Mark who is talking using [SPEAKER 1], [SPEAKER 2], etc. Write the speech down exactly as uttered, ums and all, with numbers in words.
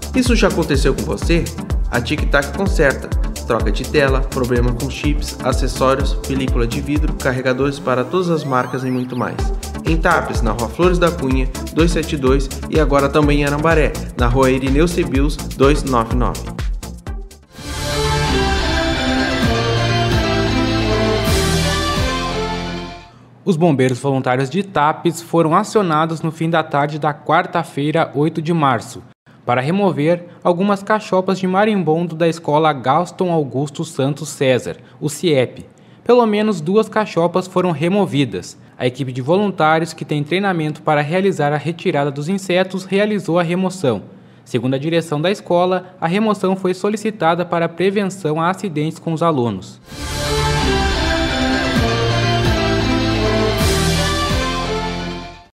[SPEAKER 1] Isso já aconteceu com você? A Tic Tac conserta. Troca de tela, problema com chips, acessórios, película de vidro, carregadores para todas as marcas e muito mais. Em Tapes, na Rua Flores da Cunha, duzentos e setenta e dois e agora também em Arambaré, na Rua Irineu Cebius, duzentos e noventa e nove.
[SPEAKER 2] Os bombeiros voluntários de Tapes foram acionados no fim da tarde da quarta-feira, oito de março, para remover algumas cachopas de marimbondo da escola Gaston Augusto Santos César, o CIEP. Pelo menos duas cachopas foram removidas. A equipe de voluntários, que tem treinamento para realizar a retirada dos insetos, realizou a remoção. Segundo a direção da escola, a remoção foi solicitada para prevenção a acidentes com os alunos.